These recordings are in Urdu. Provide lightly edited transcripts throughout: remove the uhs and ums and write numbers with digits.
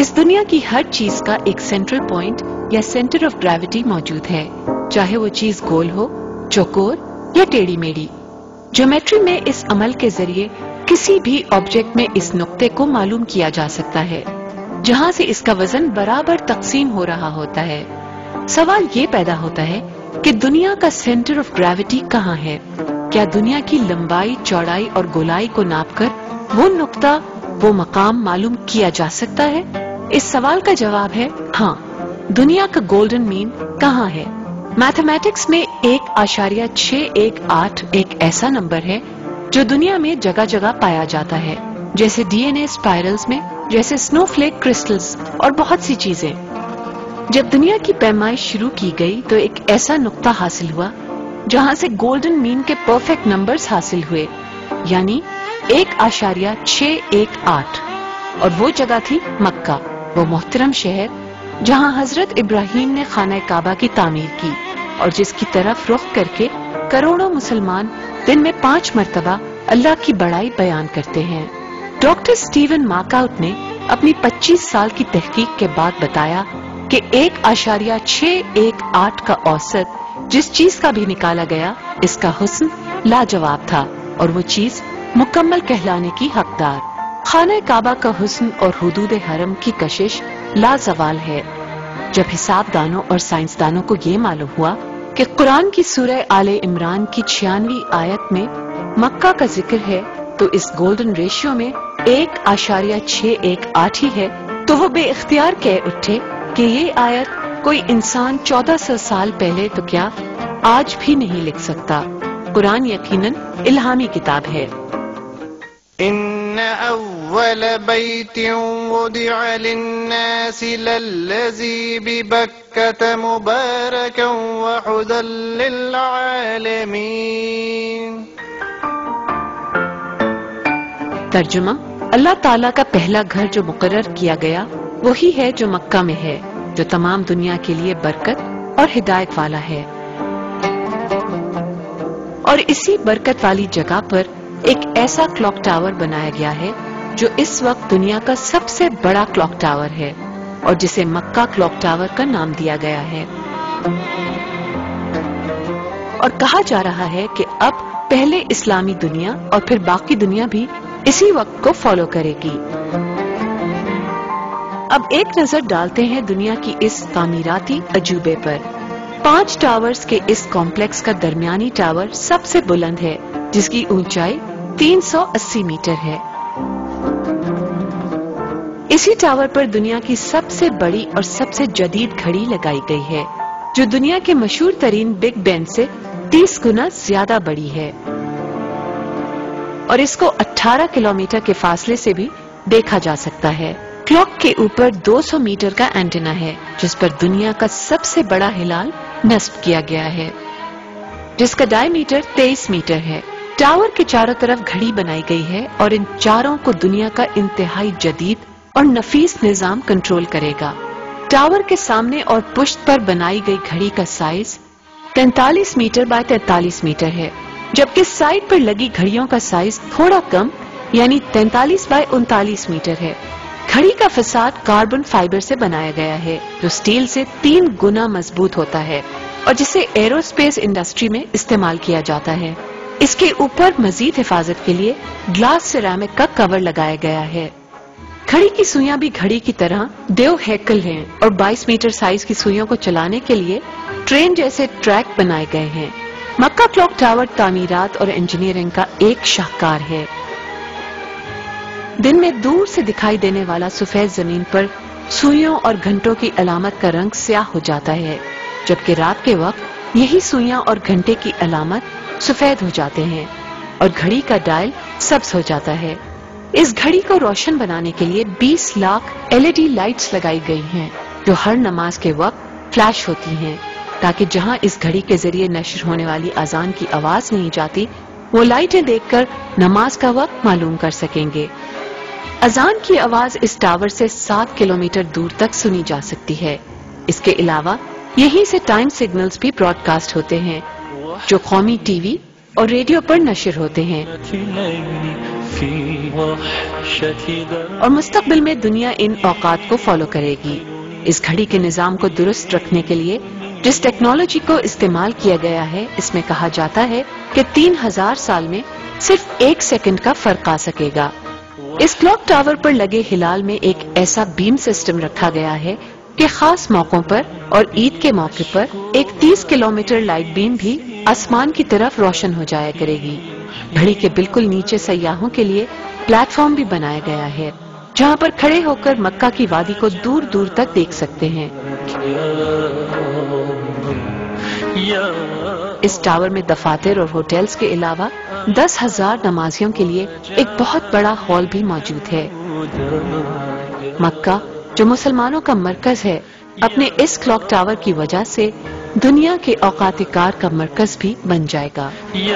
اس دنیا کی ہر چیز کا ایک سینٹرل پوائنٹ یا سینٹر آف گریوٹی موجود ہے، چاہے وہ چیز گول ہو، چوکور یا ٹیڑھی میڑھی۔ جیومیٹری میں اس عمل کے ذریعے کسی بھی آبجیکٹ میں اس نقطے کو معلوم کیا جا سکتا ہے جہاں سے اس کا وزن برابر تقسیم ہو رہا ہوتا ہے۔ سوال یہ پیدا ہوتا ہے کہ دنیا کا سینٹر آف گریوٹی کہاں ہے؟ کیا دنیا کی لمبائی، چوڑائی اور گولائی کو ناپ کر وہ نقطہ، وہ مقام معلوم کیا جا سکتا ہے؟ اس سوال کا جواب ہے ہاں۔ دنیا کا گولڈن مین کہاں ہے؟ میتھمیٹکس میں 1.618 ایک ایسا نمبر ہے جو دنیا میں جگہ جگہ پایا جاتا ہے، جیسے ڈی این اے اسپائرلز میں، جیسے سنو فلیک کرسٹلز اور بہت سی چیزیں۔ جب دنیا کی پیمائش شروع کی گئی تو ایک ایسا نقطہ حاصل ہوا جہاں سے گولڈن مین کے پرفیکٹ نمبرز حاصل ہوئے، یعنی 1.618، اور وہ جگہ تھی مکہ، وہ محترم شہر جہاں حضرت ابراہیم نے خانہ کعبہ کی تعمیر کی اور جس کی طرف رخ کر کے کروڑوں مسلمان دن میں 5 مرتبہ اللہ کی بڑائی بیان کرتے ہیں۔ ڈاکٹر سٹیون مارکاؤٹ نے اپنی 25 سال کی تحقیق کے بعد بتایا کہ 1.618 کا اوسط جس چیز کا بھی نکالا گیا، اس کا حسن لاجواب تھا اور وہ چیز مکمل کہلانے کی حقدار۔ خانہ کعبہ کا حسن اور حدود حرم کی کشش لازوال ہے۔ جب حساب دانوں اور سائنسدانوں کو یہ معلوم ہوا کہ قرآن کی سورہ آل عمران کی 96 آیت میں مکہ کا ذکر ہے تو اس گولڈن ریشیو میں 1.618 ہی ہے، تو وہ بے اختیار کہہ اٹھے کہ یہ آیت کوئی انسان 1400 سال پہلے تو کیا آج بھی نہیں لکھ سکتا۔ قرآن یقیناً الہامی کتاب ہے۔ ان اول بیت وضع للناس للذی ببکۃ مبارکا وہدی للعالمین۔ ترجمہ: اللہ تعالیٰ کا پہلا گھر جو مقرر کیا گیا وہی ہے جو مکہ میں ہے، جو تمام دنیا کے لیے برکت اور ہدایت والا ہے، اور اسی برکت والی جگہ پر ایک ایسا کلاک ٹاور بنایا گیا ہے جو اس وقت دنیا کا سب سے بڑا کلاک ٹاور ہے اور جسے مکہ کلاک ٹاور کا نام دیا گیا ہے، اور کہا جا رہا ہے کہ اب پہلے اسلامی دنیا اور پھر باقی دنیا بھی اسی وقت کو فالو کرے گی۔ اب ایک نظر ڈالتے ہیں دنیا کی اس تعمیراتی عجوبے پر۔ 5 ٹاورز کے اس کمپلیکس کا درمیانی ٹاور سب سے بلند ہے، جس کی اونچائی 380 میٹر ہے۔ اسی ٹاور پر دنیا کی سب سے بڑی اور سب سے جدید گھڑی لگائی گئی ہے، جو دنیا کے مشہور ترین بگ بین سے 30 گنا زیادہ بڑی ہے، اور اس کو 18 کلومیٹر کے فاصلے سے بھی دیکھا جا سکتا ہے۔ کلاک کے اوپر 200 میٹر کا اینٹینا ہے جس پر دنیا کا سب سے بڑا ہلال نصب کیا گیا ہے، جس کا ڈائی میٹر 23 میٹر ہے۔ ٹاور کے چاروں طرف گھڑی بنائی گئی ہے اور ان چاروں کو دنیا کا انتہائی جدید اور نفیس نظام کنٹرول کرے گا۔ ٹاور کے سامنے اور پشت پر بنائی گئی گھڑی کا سائز 43 میٹر بائی 43 میٹر ہے، جبکہ سائڈ پر لگی گھڑیوں کا سائز تھوڑا کم یعنی 43 بائی 39 میٹر ہے۔ گھڑی کا فساد کاربن فائبر سے بنایا گیا ہے جو سٹیل سے 3 گنا مضبوط ہوتا ہے اور جسے ایرو اسپیس انڈسٹری میں استعمال کیا جاتا ہے۔ اس کے اوپر مزید حفاظت کے لیے گلاس سیرامک کا کور لگایا گیا ہے۔ گھڑی کی سوئیاں بھی گھڑی کی طرح دیو ہیکل ہیں اور 22 میٹر سائز کی سوئیوں کو چلانے کے لیے ٹرین جیسے ٹریک بنائے گئے ہیں۔ مکہ کلاک ٹاور تعمیرات اور انجینئرنگ کا ایک شاہکار ہے۔ دن میں دور سے دکھائی دینے والا سفید زمین پر سوئیوں اور گھنٹوں کی علامت کا رنگ سیاہ ہو جاتا ہے، جبکہ رات کے وقت یہی سوئیاں اور گھنٹے کی علامت سفید ہو جاتے ہیں اور گھڑی کا ڈائل سبز ہو جاتا ہے۔ اس گھڑی کو روشن بنانے کے لیے 20 لاکھ LED لائٹس لگائی گئی ہیں جو ہر نماز کے وقت فلیش ہوتی ہیں، تاکہ جہاں اس گھڑی کے ذریعے نشر ہونے والی اذان کی آواز نہیں جاتی، وہ لائٹیں دیکھ کر نماز کا وقت معلوم کر سکیں گے۔ اذان کی آواز اس ٹاور سے 7 کلومیٹر دور تک سنی جا سکتی ہے۔ اس کے علاوہ یہیں سے ٹائم سگنلز بھی براڈ کاسٹ ہوتے ہیں جو قومی ٹی وی اور ریڈیو پر نشر ہوتے ہیں۔ اور مستقبل میں دنیا ان اوقات کو فالو کرے گی. اس گھڑی کے نظام کو درست رکھنے کے لیے جس ٹیکنالوجی کو استعمال کیا گیا ہے اس میں کہا جاتا ہے کہ 3000 سال میں صرف 1 سیکنڈ کا فرق آ سکے گا. اس کلاک ٹاور پر لگے ہلال میں ایک ایسا بیم سسٹم رکھا گیا ہے کہ خاص موقعوں پر اور عید کے موقع پر ایک 30 کلومیٹر لائٹ بیم بھی آسمان کی طرف روشن ہو جایا کرے گی. گھڑی کے بالکل نیچے سیاحوں کے لیے پلیٹ فارم بھی بنایا گیا ہے جہاں پر کھڑے ہو کر مکہ کی وادی کو دور دور تک دیکھ سکتے ہیں. اس ٹاور میں دفاتر اور ہوٹلز کے علاوہ 10,000 نمازیوں کے لیے ایک بہت بڑا ہال بھی موجود ہے. مکہ جو مسلمانوں کا مرکز ہے اپنے اس کلاک ٹاور کی وجہ سے دنیا کے اوقات کار کا مرکز بھی بن جائے گا.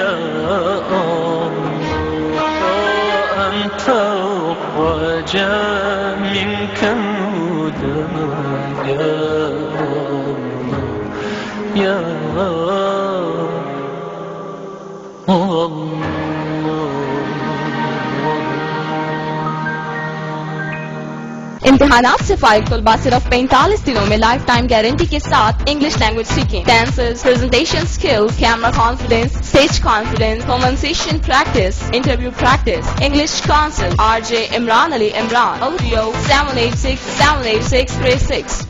امتحانات سے فارغ طلباء صرف 45 دنوں میں لائف ٹائم گارنٹی کے ساتھ انگلش لینگویج سیکھیں. Tenses, presentation skills, camera confidence, stage confidence, conversation practice, interview practice. English council RJ Imran Ali Imran. audio 786-786-36